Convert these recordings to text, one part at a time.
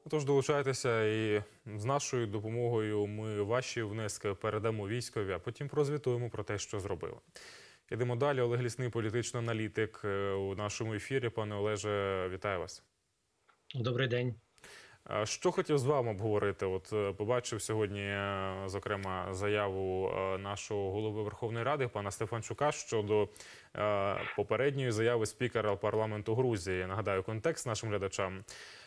Тож долучайтеся і з нашою допомогою ми ваші внески передамо військові, а потім прозвітуємо про те, що зробили. Йдемо далі. Олег Лісний, політичний аналітик у нашому ефірі. Пане Олеже, вітаю вас. Добрий день. Що хотів з вами обговорити? Побачив сьогодні, зокрема, заяву нашого голови Верховної Ради, пана Стефанчука, щодо попередньої заяви спікера парламенту Грузії. Нагадаю контекст нашим глядачам.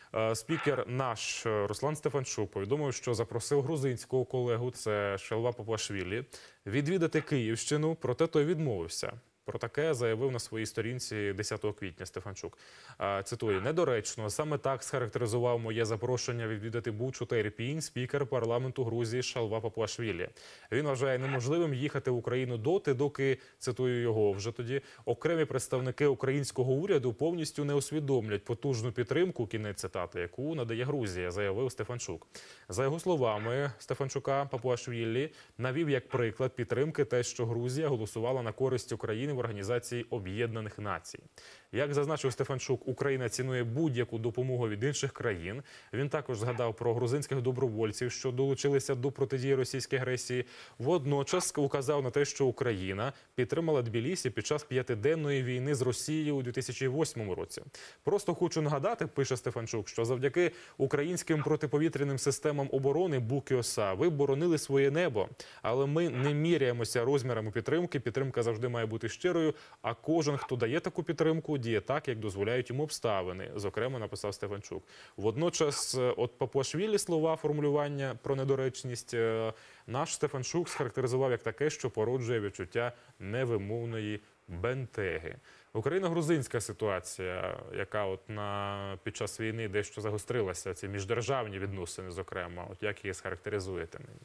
Спікер наш Руслан Стефанчук повідомив, що запросив грузинського колегу, це Шалва Папуашвілі, відвідати Київщину, проте той відмовився. Про таке заявив на своїй сторінці 10 квітня Стефанчук. Цитую: «Недоречно, саме так схарактеризував моє запрошення відвідати Бучу та Ірпінь спікер парламенту Грузії Шалва Папуашвілі. Він вважає неможливим їхати в Україну доти, доки, цитую його, вже тоді окремі представники українського уряду повністю не усвідомлять потужну підтримку», кінець цитати, яку надає Грузія, заявив Стефанчук. За його словами, Стефанчука, Папуашвілі навів як приклад підтримки те, що Грузія голосувала на користь України в Організації Об'єднаних Націй. Як зазначив Стефанчук, Україна цінує будь-яку допомогу від інших країн. Він також згадав про грузинських добровольців, що долучилися до протидії російській агресії. Водночас указав на те, що Україна підтримала Тбілісі під час 5-денної війни з Росією у 2008 році. «Просто хочу нагадати», пише Стефанчук, що завдяки українським протиповітряним системам оборони БУК і ОСА ви боронили своє небо. Але ми не міряємося розмірами підтримки. Підтримка завжди має бути щирою, а кожен, хто дає таку підтримку, діє так, як дозволяють йому обставини», зокрема написав Стефанчук. Водночас, Папуашвілі слова, формулювання про недоречність наш Стефанчук схарактеризував як таке, що породжує відчуття невимовної бентеги. Україно-грузинська ситуація, яка під час війни дещо загострилася, ці міждержавні відносини, зокрема, як її схарактеризуєте нині?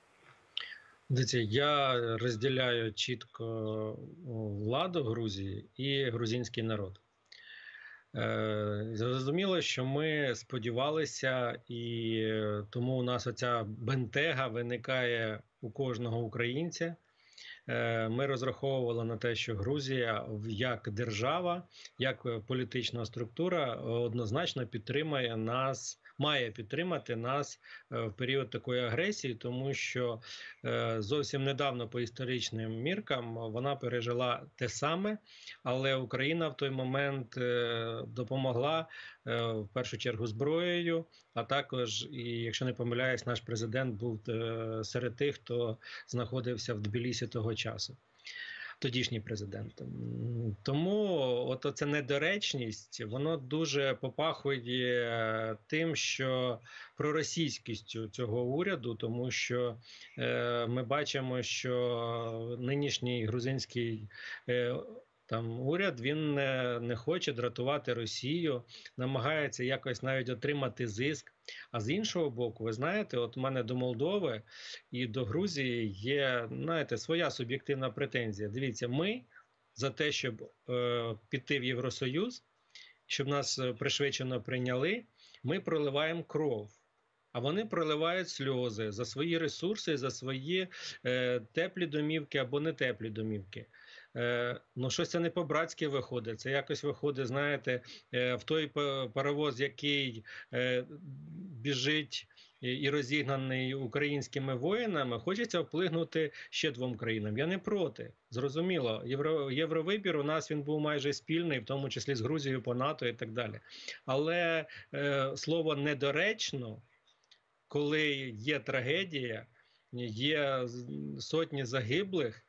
Дивіться, я розділяю чітко владу Грузії і грузинський народ. Зрозуміло, що ми сподівалися, і тому у нас оця бентега виникає у кожного українця. Ми розраховували на те, що Грузія як держава, як політична структура однозначно підтримає нас, має підтримати нас в період такої агресії, тому що зовсім недавно по історичним міркам вона пережила те саме, але Україна в той момент допомогла в першу чергу зброєю, а також, і якщо не помиляюсь, наш президент був серед тих, хто знаходився в Тбілісі того часу. Тодішній президент. Тому ця недоречність, воно дуже попахує тим, що проросійськістю цього уряду, тому що ми бачимо, що нинішній грузинський уряд, він не хоче дратувати Росію, намагається якось навіть отримати зиск. А з іншого боку, ви знаєте, у мене до Молдови і до Грузії є, своя суб'єктивна претензія. Дивіться, ми за те, щоб піти в Євросоюз, щоб нас пришвидшено прийняли, ми проливаємо кров. А вони проливають сльози за свої ресурси, за свої теплі домівки або не теплі домівки. Щось це не по-братськи виходить. Це якось виходить, знаєте, в той паровоз, який біжить і розігнаний українськими воїнами, хочеться вплигнути ще двом країнам. Я не проти. Зрозуміло, євровибір у нас він був майже спільний, в тому числі з Грузією по НАТО і так далі. Але слово «недоречно», коли є трагедія, є сотні загиблих,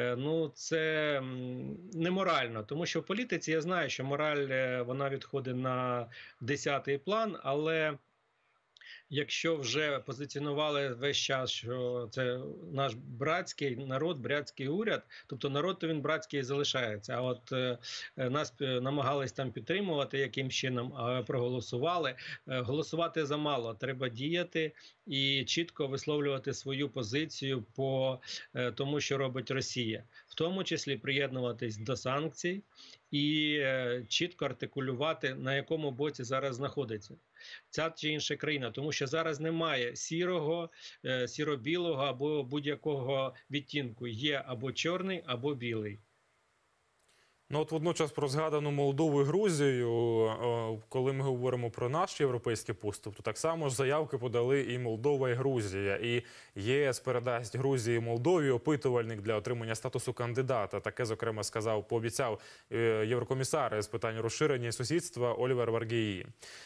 це неморально. Тому що в політиці я знаю, що мораль вона відходить на 10-й план, але якщо вже позиціонували весь час, що це наш братський народ, братський уряд, тобто народ, то він братський і залишається. А нас намагались там підтримувати яким чином, а проголосували. Голосувати замало, треба діяти і чітко висловлювати свою позицію по тому, що робить Росія. В тому числі приєднуватись до санкцій і чітко артикулювати, на якому боці зараз знаходиться ця чи інша країна, тому що зараз немає сірого, сіро-білого або будь-якого відтінку. Є або чорний, або білий. Ну от водночас про згадану Молдову і Грузію, коли ми говоримо про наш європейський поступ, то так само ж заявки подали і Молдова, і Грузія. І ЄС передасть Грузії і Молдові опитувальник для отримання статусу кандидата. Таке, зокрема, пообіцяв єврокомісар з питань розширення і сусідства Олівер Варгеї.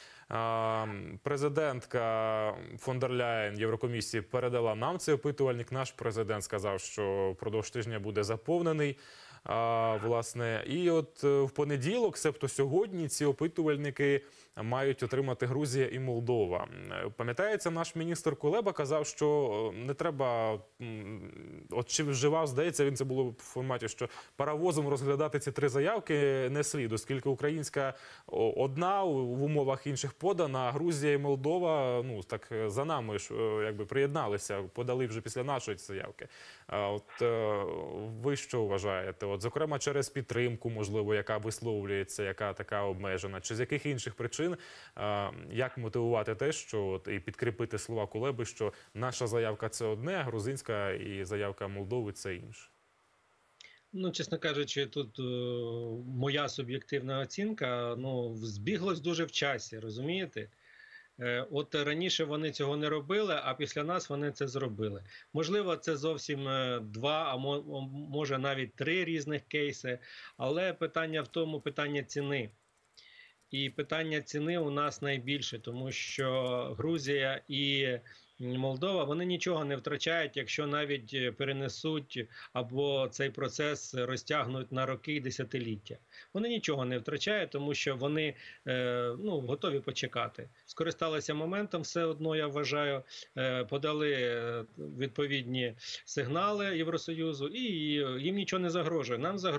Президентка фон дер Ляєн Єврокомісії передала нам цей опитувальник. Наш президент сказав, що впродовж тижня буде заповнений. Власне, і от в понеділок, себто сьогодні, ці опитувальники мають отримати Грузія і Молдова. Пам'ятається, наш міністр Кулеба казав, що не треба, от чи вживав, здається, він це було в форматі, що паровозом розглядати ці три заявки не слід, оскільки українська одна в умовах інших подана, а Грузія і Молдова, ну, так за нами ж якби приєдналися, подали вже після нашої заявки. От ви що вважаєте? От, зокрема, через підтримку, можливо, яка висловлюється, яка така обмежена, чи з яких інших причин, як мотивувати те, що от, і підкріпити слова Кулеби, що наша заявка – це одне, а грузинська і заявка Молдови – це інше? Ну, чесно кажучи, тут моя суб'єктивна оцінка, ну, збіглось дуже в часі, розумієте? От раніше вони цього не робили, а після нас вони це зробили. Можливо, це зовсім два, а може навіть три різних кейси, але питання в тому, питання ціни. І питання ціни у нас найбільше, тому що Грузія і Молдова, вони нічого не втрачають, якщо навіть перенесуть або цей процес розтягнуть на роки і десятиліття. Вони нічого не втрачають, тому що вони готові почекати. Скористалися моментом, все одно, я вважаю, подали відповідні сигнали Євросоюзу, і їм нічого не загрожує.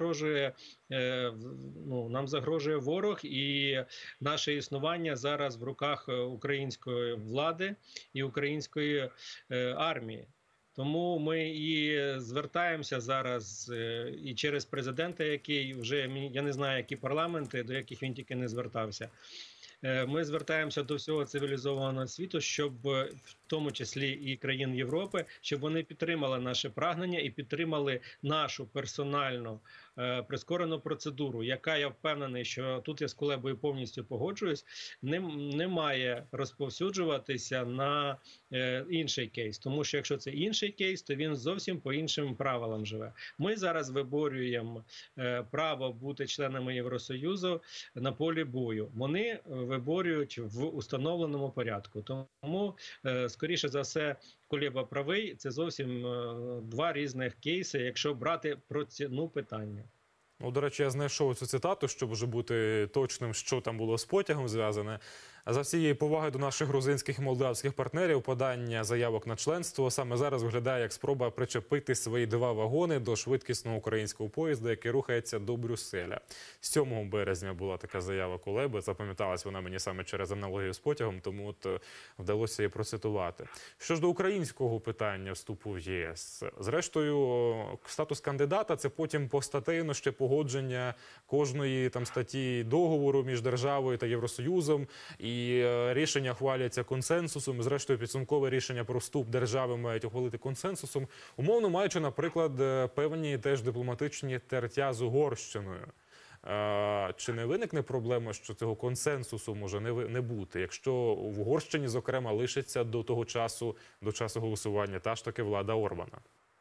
Нам загрожує ворог, і наше існування зараз в руках української влади і української армії. Тому ми і звертаємося зараз і через президента, який вже, я не знаю, які парламенти, до яких він тільки не звертався. Ми звертаємося до всього цивілізованого світу, щоб в тому числі і країн Європи, щоб вони підтримали наше прагнення і підтримали нашу персональну прискорену процедуру, яка, я впевнений, що тут я з Кулебою повністю погоджуюсь, не має розповсюджуватися на інший кейс. Тому що якщо це інший кейс, то він зовсім по іншим правилам живе. Ми зараз виборюємо право бути членами Євросоюзу на полі бою. Вони виборюють в установленому порядку. Тому, скоріше за все, Кулеба правий, це зовсім два різних кейси, якщо брати про ціну питання. Ну, до речі, я знайшов цю цитату, щоб вже бути точним, що там було з потягом зв'язане. За всієї поваги до наших грузинських і молдавських партнерів, подання заявок на членство саме зараз виглядає як спроба причепити свої два вагони до швидкісного українського поїзда, який рухається до Брюсселя. 7 березня була така заява Кулеби, запам'яталась вона мені саме через аналогію з потягом, тому от вдалося її процитувати. Що ж до українського питання вступу в ЄС. Зрештою, статус кандидата – це потім постатейно ще погодження кожної там статті договору між державою та Євросоюзом, і рішення хваляться консенсусом. Зрештою, підсумкове рішення про вступ держави мають ухвалити консенсусом, умовно маючи, наприклад, певні теж дипломатичні тертя з Угорщиною. Чи не виникне проблема, що цього консенсусу може не бути, якщо в Угорщині, зокрема, лишиться до того часу, до часу голосування, та ж таки влада Орбана?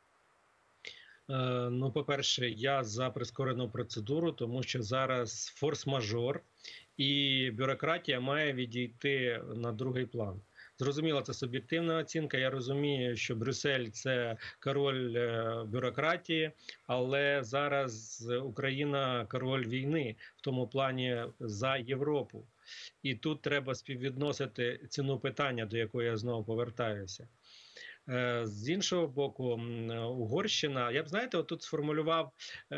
Ну, по-перше, я за прискорену процедуру, тому що зараз форс-мажор і бюрократія має відійти на другий план. Зрозуміло, це суб'єктивна оцінка. Я розумію, що Брюссель – це король бюрократії, але зараз Україна – король війни, в тому плані за Європу. І тут треба співвідносити ціну питання, до якої я знову повертаюся. З іншого боку, Угорщина, я б, знаєте, отут сформулював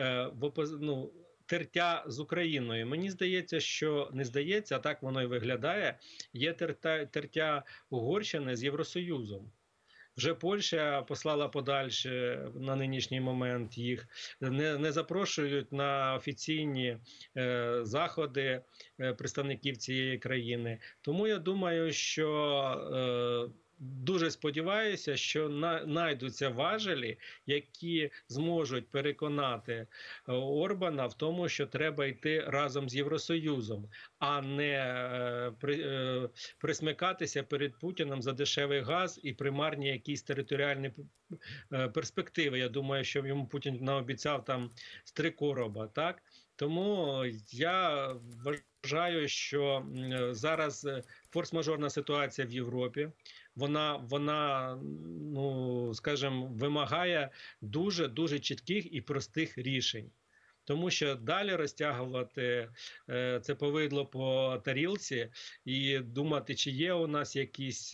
тертя з Україною. Мені здається, що не здається, а так воно і виглядає, є тертя Угорщини з Євросоюзом. Вже Польща послала подальше на нинішній момент їх, не запрошують на офіційні заходи представників цієї країни. Тому я думаю, що дуже сподіваюся, що знайдуться важелі, які зможуть переконати Орбана в тому, що треба йти разом з Євросоюзом, а не присмикатися перед Путіним за дешевий газ і примарні якісь територіальні перспективи. Я думаю, що йому Путін наобіцяв там з 3 короба, так? Тому я вважаю, що зараз форс-мажорна ситуація в Європі, вона, ну, скажімо, вимагає дуже чітких і простих рішень. Тому що далі розтягувати це повидло по тарілці і думати, чи є у нас якісь,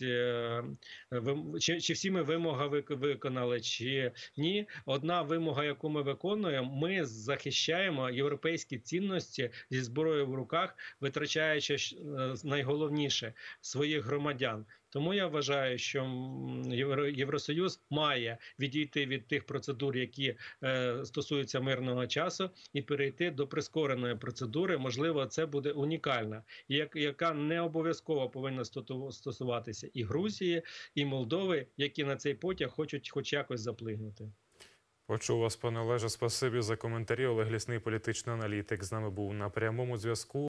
чи всі ми вимоги виконали, чи ні. Одна вимога, яку ми виконуємо, ми захищаємо європейські цінності зі зброєю в руках, витрачаючи найголовніше – своїх громадян. Тому я вважаю, що Євросоюз має відійти від тих процедур, які стосуються мирного часу, і перейти до прискореної процедури. Можливо, це буде унікальна, яка не обов'язково повинна стосуватися і Грузії, і Молдови, які на цей потяг хочуть хоч якось заплигнути. Почув вас, пане Олеже. Спасибі за коментарі. Олег Лісний, політичний аналітик, з нами був на прямому зв'язку.